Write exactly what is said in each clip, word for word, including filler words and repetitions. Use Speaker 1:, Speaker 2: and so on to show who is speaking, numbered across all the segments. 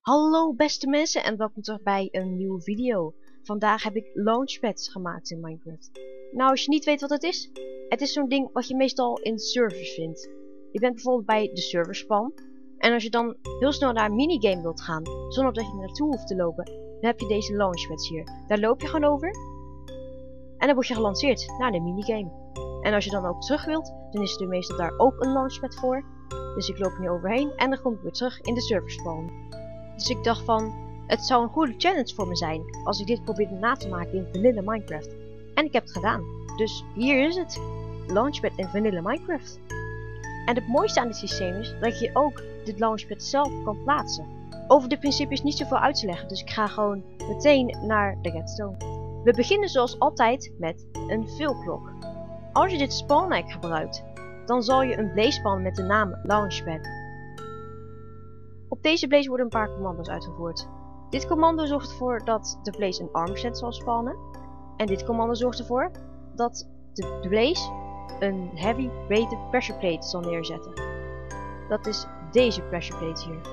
Speaker 1: Hallo beste mensen en welkom terug bij een nieuwe video. Vandaag heb ik launchpads gemaakt in Minecraft. Nou, als je niet weet wat het is, het is zo'n ding wat je meestal in servers vindt. Je bent bijvoorbeeld bij de serverspan en als je dan heel snel naar een minigame wilt gaan, zonder dat je er naartoe hoeft te lopen, dan heb je deze launchpads hier. Daar loop je gewoon over en dan word je gelanceerd naar de minigame. En als je dan ook terug wilt, dan is er meestal daar ook een launchpad voor. Dus ik loop er nu overheen en dan kom ik weer terug in de serverspan. Dus ik dacht van, het zou een goede challenge voor me zijn als ik dit probeerde na te maken in Vanilla Minecraft. En ik heb het gedaan. Dus hier is het. Launchpad in Vanilla Minecraft. En het mooiste aan dit systeem is dat je ook dit launchpad zelf kan plaatsen. Over de principes niet zoveel uit te leggen, dus ik ga gewoon meteen naar de redstone. We beginnen zoals altijd met een villklok. Als je dit spawnrek gebruikt, dan zal je een blaze spawnen met de naam launchpad. Op deze blaze worden een paar commando's uitgevoerd. Dit commando zorgt ervoor dat de blaze een armorstand zal spannen. En dit commando zorgt ervoor dat de blaze een heavy weighted pressure plate zal neerzetten. Dat is deze pressure plate hier.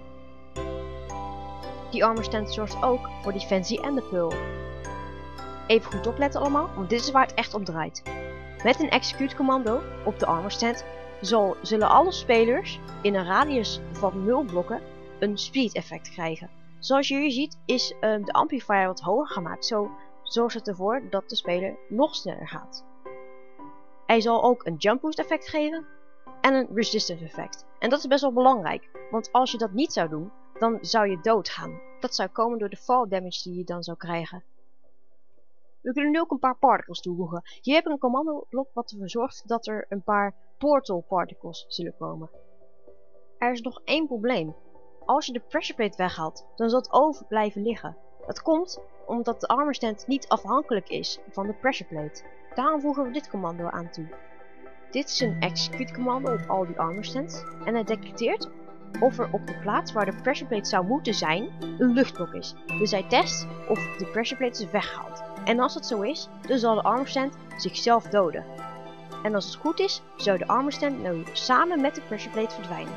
Speaker 1: Die armorstand zorgt ook voor defensie en de pearl. Even goed opletten allemaal, want dit is waar het echt om draait. Met een execute commando op de armorstand zal, zullen alle spelers in een radius van nul blokken een speed effect krijgen. Zoals je hier ziet is uh, de amplifier wat hoger gemaakt. Zo zorgt het ervoor dat de speler nog sneller gaat. Hij zal ook een jump boost effect geven en een resistance effect. En dat is best wel belangrijk, want als je dat niet zou doen, dan zou je doodgaan. Dat zou komen door de fall damage die je dan zou krijgen. We kunnen nu ook een paar particles toevoegen. Hier heb ik een commandoblok wat ervoor zorgt dat er een paar portal particles zullen komen. Er is nog één probleem. Als je de pressure plate weghaalt, dan zal het over blijven liggen. Dat komt omdat de armorstand niet afhankelijk is van de pressure plate. Daarom voegen we dit commando aan toe. Dit is een execute commando op al die armorstands en het detecteert of er op de plaats waar de pressure plate zou moeten zijn een luchtblok is. Dus hij test of de pressure plate is weggehaald. En als dat zo is, dan zal de armorstand zichzelf doden. En als het goed is, zou de armorstand nu samen met de pressure plate verdwijnen.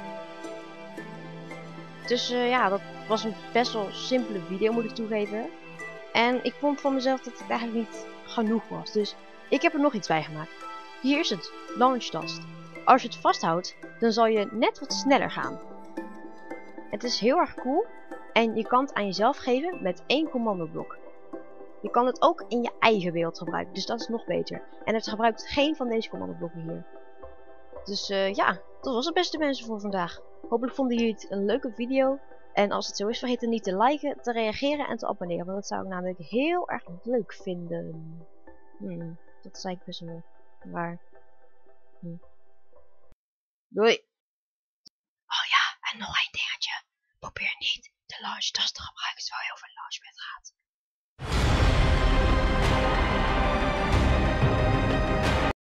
Speaker 1: Dus uh, ja, dat was een best wel simpele video, moet ik toegeven. En ik vond van mezelf dat het eigenlijk niet genoeg was. Dus ik heb er nog iets bij gemaakt. Hier is het, launch tast. Als je het vasthoudt, dan zal je net wat sneller gaan. Het is heel erg cool en je kan het aan jezelf geven met één commandoblok. Je kan het ook in je eigen wereld gebruiken, dus dat is nog beter. En het gebruikt geen van deze commandoblokken hier. Dus uh, ja, dat was het beste mensen voor vandaag. Hopelijk vonden jullie het een leuke video. En als het zo is, vergeet dan niet te liken, te reageren en te abonneren. Want dat zou ik namelijk heel erg leuk vinden. Hmm, dat zei ik best wel. Maar... Hmm. Doei! Oh ja, en nog één dingetje. Probeer niet de launch tas te gebruiken terwijl je over een launchpad gaat.